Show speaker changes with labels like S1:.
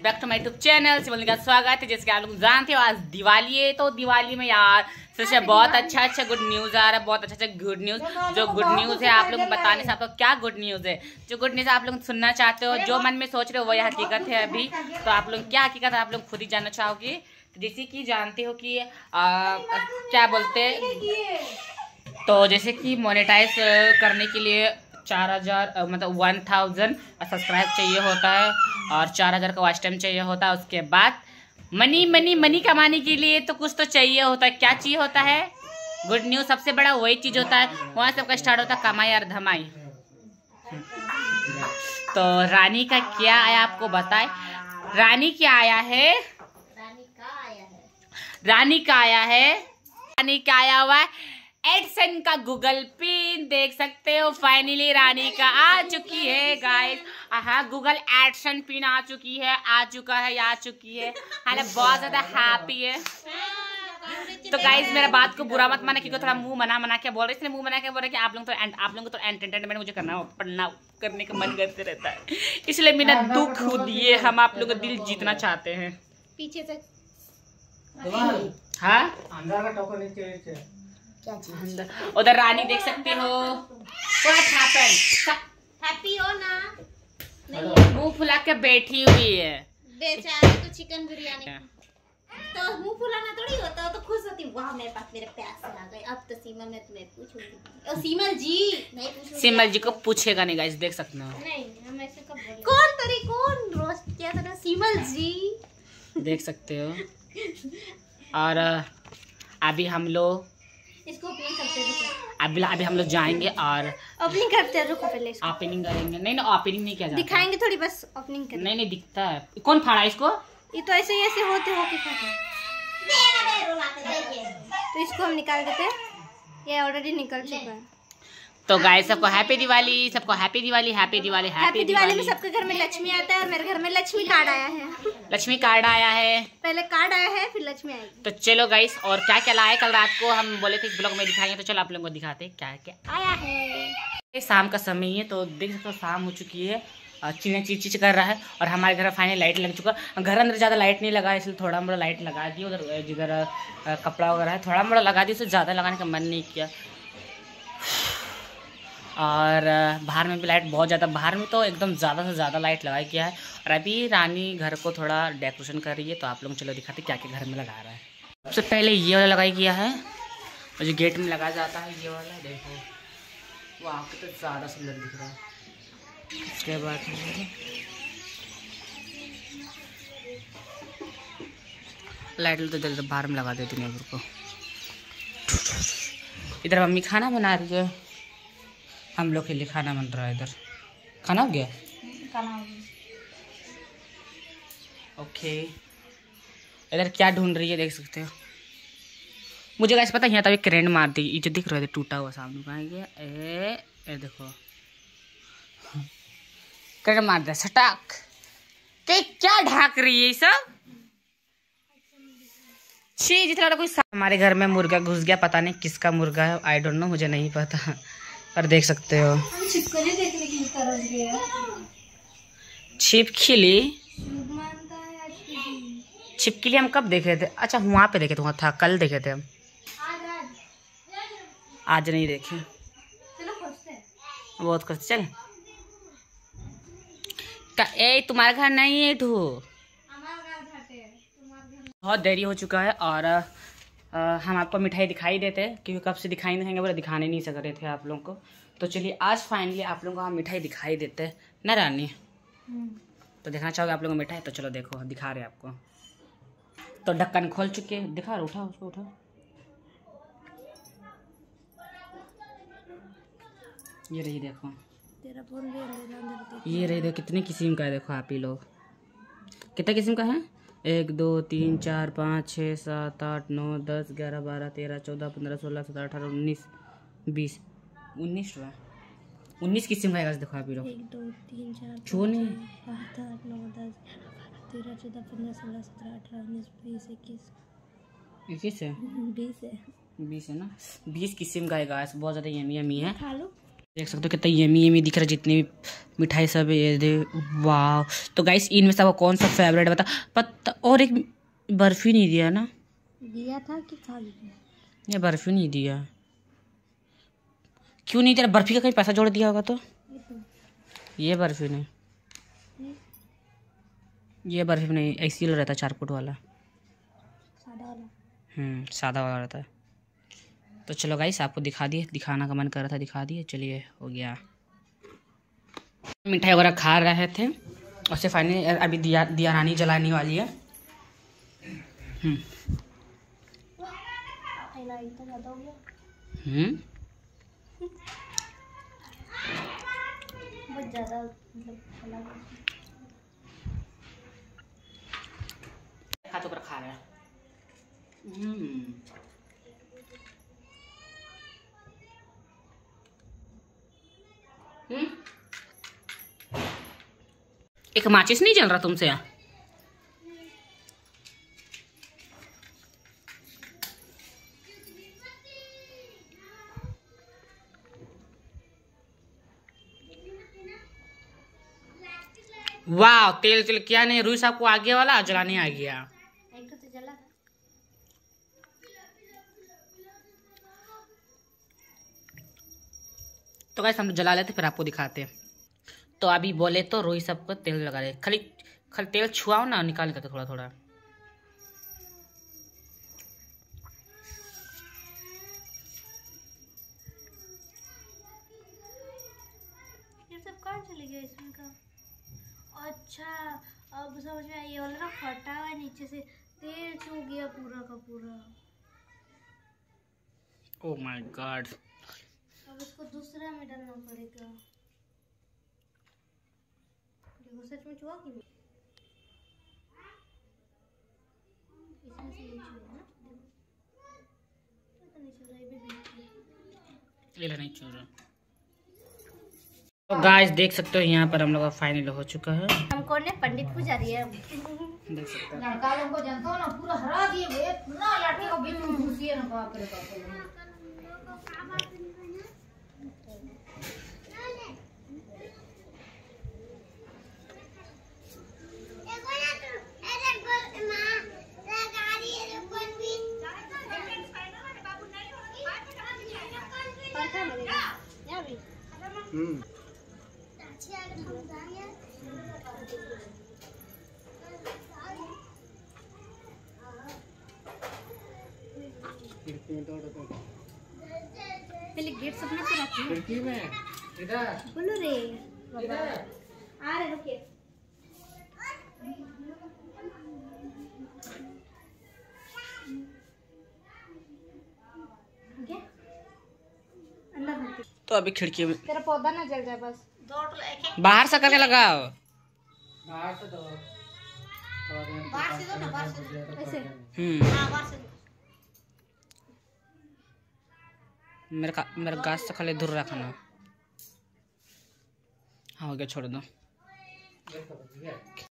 S1: Back to my YouTube channel शिवलिंग का स्वागत है। जैसे कि आप लोग जानते हो आज दिवाली है, तो दिवाली में यार सबसे बहुत अच्छा गुड न्यूज आ रहा है। बहुत अच्छा गुड न्यूज। जो गुड न्यूज है आप लोग बताने से आपको क्या गुड न्यूज है, जो गुड न्यूज आप लोग सुनना चाहते हो, जो मन में सोच रहे हो वही हकीकत है अभी। तो आप लोग क्या हकीकत है आप लोग खुद ही जानना चाहोगे। तो जैसे कि जानते हो कि क्या बोलते, तो जैसे कि मोनेटाइज करने के लिए 4000 मतलब 1000 सब्सक्राइब चाहिए होता है और 4000 का वॉच टाइम चाहिए होता है। उसके बाद मनी कमाने के लिए तो कुछ तो चाहिए होता है। क्या चाहिए होता है? Good news. सबसे बड़ा वही चीज होता है, वहां सबका स्टार्ट होता है कमाई और धमाई। तो रानी का क्या आया आपको बताए। रानी क्या आया है? रानी का आया हुआ है एडसन का गूगल पिन। देख सकते हो फाइनली रानी का आ चुकी है गाइस। हाँ, गूगल एडसन पिन आ चुकी है, आ चुकी है। हालांकि बहुत ज्यादा हैप्पी है। तो गाइस मेरा बात को बुरा मत माना, क्योंकि थोड़ा मुंह मना के बोल रहे, इसलिए मुंह मना के बोल रहे कि आप लोगों को तो एंटरटेनमेंट मुझे करने का मन करते रहता है, इसलिए बिना दुख दिए हम आप लोगों का दिल जीतना चाहते हैं। पीछे से हाँ उधर रानी देख सकते हो। हैप्पी हो ना, मुंह फुला के बैठी हुई है बेचारी। तो चिकन बिरयानी तो मुंह फुलाना थोड़ी होता है, तो खुश होती वाह मेरे पास मेरे प्यास आ गए। अब तो सीमल मैं तुम्हें पूछूंगी और सीमल जी नहीं पूछूंगी। सीमल जी को पूछेगा नहीं गाइस, देख सकते हो। नहीं हम ऐसे कब बोलेंगे। कौन रोज क्या कर रहा है? सीमल जी देख सकते हो। और अभी हम लोग इसको ओपनिंग करते हैं। अभी हम लोग जाएंगे और ओपनिंग करते हैं। रुको पहले ओपनिंग करेंगे। नहीं ओपनिंग नहीं किया जाता, दिखाएंगे थोड़ी बस ओपनिंग करेंगे। नहीं दिखता है। कौन फाड़ा इसको? ये तो ऐसे होते तो इसको हम निकाल देते हैं। ये ऑलरेडी निकल चुका है। तो गाइस सबको हैप्पी दिवाली, हैप्पी दिवाली में सबके घर में लक्ष्मी आता है और मेरे घर में लक्ष्मी कार्ड आया है। पहले कार्ड आया है फिर लक्ष्मी आएगी। तो चलो गाइस, और क्या क्या लाया कल रात को हम बोले थे इस ब्लॉग में दिखाएंगे, तो चलो आप लोगों को दिखाते हैं क्या क्या आया है। शाम का समय है तो देख सकते हो शाम हो चुकी है। चिड़िया चीच कर रहा है और हमारे घर फाइनली लाइट लग चुका है। घर अंदर ज़्यादा लाइट नहीं लगा, इसलिए थोड़ा मोड़ा लाइट लगा दी। उधर जिधर कपड़ा वगैरह है थोड़ा मोड़ा लगा दी, उससे ज़्यादा लगाने का मन नहीं किया। और बाहर में भी लाइट बहुत ज़्यादा, बाहर में तो एकदम ज़्यादा से ज़्यादा लाइट लगाई गया है। और अभी रानी घर को थोड़ा डेकोरेशन कर रही है, तो आप लोग चलो दिखाते क्या क्या घर में लगा रहा है। सबसे पहले ये वाला लगाई गया है और जो गेट में लगाया जाता है ये वाला, देखो वाह कितना तो ज़्यादा सुंदर दिख रहा है। इसके बाद लाइट तो इधर बाहर में लगा देती हैं को। इधर मम्मी खाना बना रही है, हम लोग के लिए खाना बन रहा है। इधर खाना हो गया, ओके। इधर क्या ढूंढ रही है देख सकते हो। मुझे कैसे पता, यहाँ तभी करेंट मार दी। ये जो दिख रहा है टूटा हुआ सामने कहाँ गया? ए देखो करेंट मार दिया सटाक। क्या ढाक रही है सब? छी जितना कोई। हमारे घर में मुर्गा घुस गया, पता नहीं किसका मुर्गा है, आई डोंट नो, मुझे नहीं पता। पर देख सकते हो छिपकली हम कब देखे थे? अच्छा वहाँ पे देखे थे, वहाँ था कल देखे थे हम, आज नहीं देखे। बहुत कुछ चल ए तुम्हारा घर नहीं है ठू। बहुत देरी हो चुका है और हम आपको मिठाई दिखाई देते हैं, क्योंकि कब से दिखाई नहीं देंगे, बोले दिखाने नहीं सक रहे थे आप लोगों को। तो चलिए आज फाइनली आप लोगों को हम मिठाई दिखाई देते हैं ना रानी। तो देखना चाहोगे आप लोगों को मिठाई? तो चलो देखो दिखा रहे हैं आपको। तो ढक्कन खोल चुके हैं, दिखा रहे, उठा उसको उठा। ये रही देखो, ये रही देखो कितने किस्म का है। देखो आप ही लोग कितने किस्म का है? 1 2 3 4 5 6 7 8 9 10 11 12 13 14 15 16 17 18 19 20 19 किस्म का है। देखो आप ही लोग 1 2 3 4 छो नहीं 5 8 9 10 11 12 13 14 15 16 17 18 19 20 21 है 20 है ना। 20 किस्म का है गाइस, बहुत ज़्यादा यमी है। खा लो देख सकते हो कितना यमी यमी दिख रहा है, जितनी भी मिठाई सब है ये दे। वाह। तो गाइस इनमें से आपको कौन सा फेवरेट बता पता। और एक बर्फी नहीं दिया ना,
S2: दिया था कि खा लिया?
S1: ये बर्फी नहीं दिया, क्यों नहीं तेरा? बर्फी का कहीं पैसा जोड़ दिया होगा तो। ये बर्फी नहीं, ये बर्फी नहीं, ऐसी रहता 4 फुट वाला,
S2: सादा वाला।
S1: सादा वाला रहता है। तो चलो गाइस आपको दिखा दिए, दिखाना का मन कर रहा था, दिखा दिए। चलिए हो गया। मिठाई वगैरह खा रहे थे और से फाइनली अभी दिया रानी जलाने वाली है।
S2: बहुत ज़्यादा मतलब
S1: हाथों पर खा रहा है। एक माचिस नहीं जल रहा तुमसे? वाह, तेल चल क्या नहीं, रूई साहब को आगे वाला जलाने आ गया।
S2: एक तो जला था।
S1: तो गाइस हम जला लेते फिर आपको दिखाते हैं। तो अभी बोले तो रूई साहब को तेल लगा दे, खाली खाली तेल छुआओ ना, निकाल के थोड़ा थोड़ा।
S2: ये सब कहाँ चले गया इसमें का? अच्छा अब समझ में आई, ये वाला ना फटा हुआ है, नीचे से तेल छू गया पूरा का पूरा।
S1: Oh my God.
S2: अब इसको दूसरा में डालना पड़ेगा। देखो सच में छुआ कि नहीं? इसमें से नहीं छुआ ना, देखो नहीं छुआ, ये भी बीच
S1: ये नहीं चल रहा। तो गाइस देख सकते हो यहाँ पर हम लोग का फाइनल हो चुका है।
S2: हमको ने पंडित पुजारी है,
S1: देख सकते हो।
S3: लड़का लोग को जानते हो ना, पूरा हरा दिए भैया, पूरा लड़के को बीच में घुसिए ना, बाप रे बाप।
S2: पहले गेट सपना तो रखी
S1: खिड़की में इधर
S2: बोलो रे बाबा, आ रहे रुकिए। अंदर
S1: तो अभी खिड़की में
S2: तेरा पौधा ना जल जाए बस।
S1: बाहर से करके लगाओ।
S3: बाहर से दो,
S2: बाहर से दो ना, बाहर से ऐसे।
S1: हम्म,
S2: बाहर से
S1: मेरा गाछ से खाली दूर रखना। हाँ हो गया, छोड़ दो।